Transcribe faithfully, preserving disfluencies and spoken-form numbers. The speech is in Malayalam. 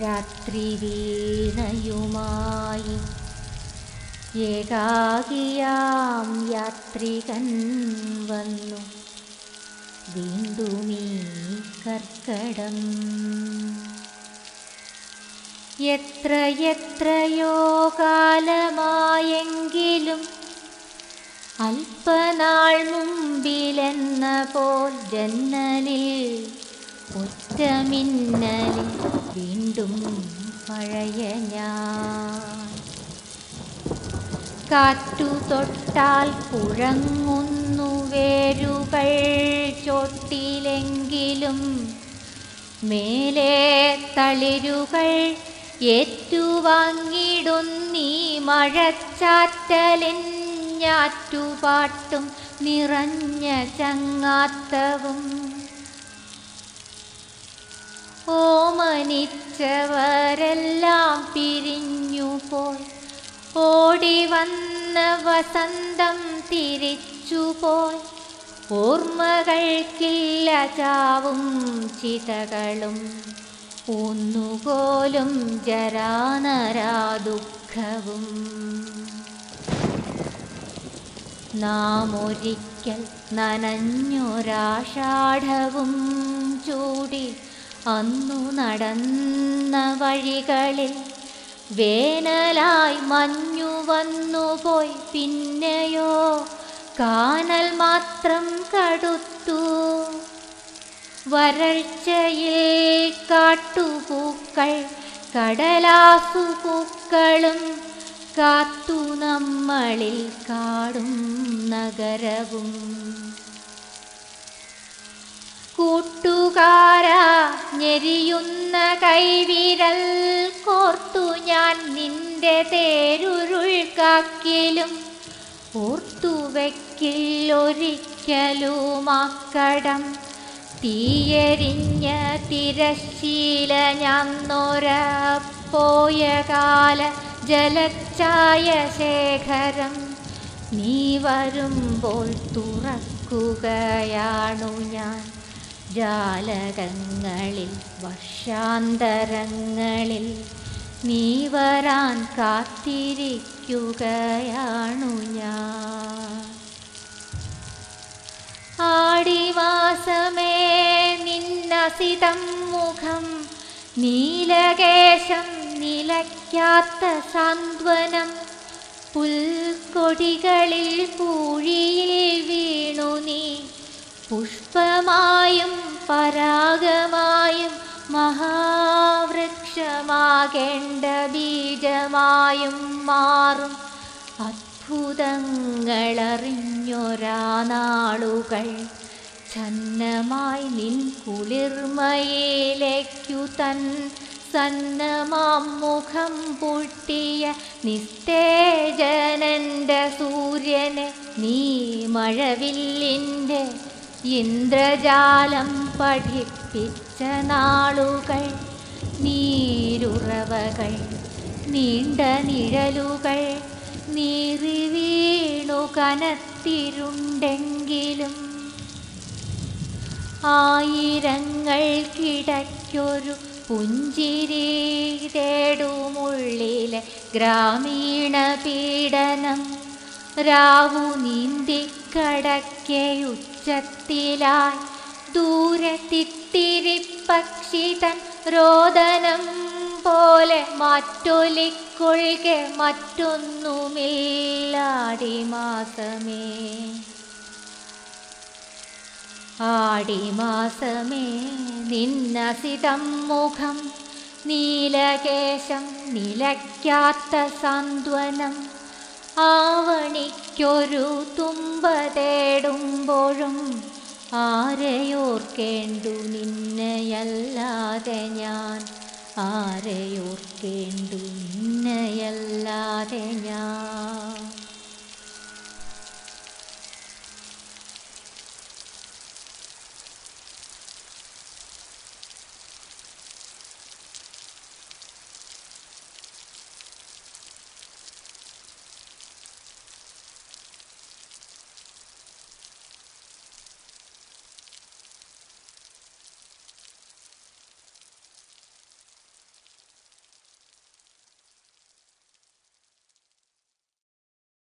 രാത്രി വീണയുമായി ഏകാകിയാം യാത്രികൻ വന്നു വീണ്ടുമീ കർക്കടം. എത്ര എത്രയോ കാലമായെങ്കിലും അല്പനാൾ മുമ്പിലെന്ന പോൽ ജന്നലിൽ ഒറ്റമിന്നലിൽ വീണ്ടും പഴയ ഞാൻ. കാറ്റു തൊട്ടാൽ കുഴങ്ങുന്നു വേരുകൾ ചോട്ടിലെങ്കിലും മേലെ തളിരുകൾ ഏറ്റുവാങ്ങിടുന്നീ മഴച്ചാറ്റലിൻ ഞാറ്റുപാട്ടും നിറഞ്ഞ ചങ്ങാത്തവും. ഓമനിച്ചവരെല്ലാം പിരിഞ്ഞുപോയി ഓടിവന്ന വസന്തം തിരിച്ചുപോയി. ഓർമ്മകൾക്കില്ല ചാവും ചിതകളും ഒന്നുപോലും ജരാനരാ ദുഃഖവും. നാം ഒരിക്കൽ നനഞ്ഞൊരാഷാഢവും ചൂടി അന്നു നടന്ന വഴികളിൽ വേനലായി മഞ്ഞു വന്നുപോയി. പിന്നെയോ കാനൽ മാത്രം കടുത്തു. വരൾച്ചയിൽ കാട്ടുപൂക്കൾ കടലാസുപൂക്കളും കാത്തു നമ്മളിൽ കാടും നഗരവും. കൂട്ടുകാരാ ഞെരിയുന്ന കൈവിരൽ കോർത്തു ഞാൻ നിന്റെ തേരുരുൾ കാക്കിലും ഓർത്തുവെക്കില്ലൊരിക്കലും ആക്കടം. തീയെരിഞ്ഞ തിരശ്ശീല ഞാന്നൊര പോയ കാല ജലച്ചായ ശേഖരം. നീ വരുമ്പോൾ തുറക്കുകയാണു ഞാൻ ജാലകങ്ങളിൽ വർഷാന്തരങ്ങളിൽ. നീ വരാൻ കാത്തിരിക്കുകയാണു ഞാൻ. ആടിമാസമേ നിന്നസിതം മുഖം നീലകേശം നിലയ്ക്കാത്ത സാന്ത്വനം. പുൽക്കൊടികളിൽ പൂഴിയിൽ വീണു നീ പുഷ്പമായും പരാഗമായും മഹാവൃക്ഷമാകേണ്ട ബീജമായും മാറും. അത്ഭുതങ്ങളറിഞ്ഞൊരാ നാളുകൾ ഛന്നമായി നിൻ കുളിർമയിലേക്കു തൻ സന്നമാം മുഖം പൂട്ടിയ നിസ്തേജനന്റെ സൂര്യനെ നീ മഴവില്ലിൻ്റെ ഇന്ദ്രജാലം പഠിപ്പിച്ച നാളുകൾ. നീരുറവകൾ നീണ്ട നിഴലുകൾ നീറി വീണു കനത്തിരുണ്ടെങ്കിലും ആയിരങ്ങൾക്കിടയ്ക്കൊരു പുഞ്ചിരി തേടുമുള്ളിലെ ഗ്രാമീണ പീഡനം. രാവു നീന്തിക്കടയ്ക്കയുച്ചത്തിലായി ദൂരെ തിത്തിരിപ്പക്ഷിതൻ രോദനം പോലെ മറ്റൊലിക്കൊള്ളുക മറ്റൊന്നുമില്ലാടിമാസമേ. ആടിമാസമേ നിന്നസിതം മുഖം നീലകേശം നിലയ്ക്കാത്ത സാന്ത്വനം. ആവണിക്കൊരു തുമ്പ തേടുമ്പോഴും ആരെയോർക്കേണ്ടു നിന്നെയല്ലാതെ ഞാൻ. ആരെയോർക്കേണ്ടു നിന്നെയല്ലാതെ ഞാൻ.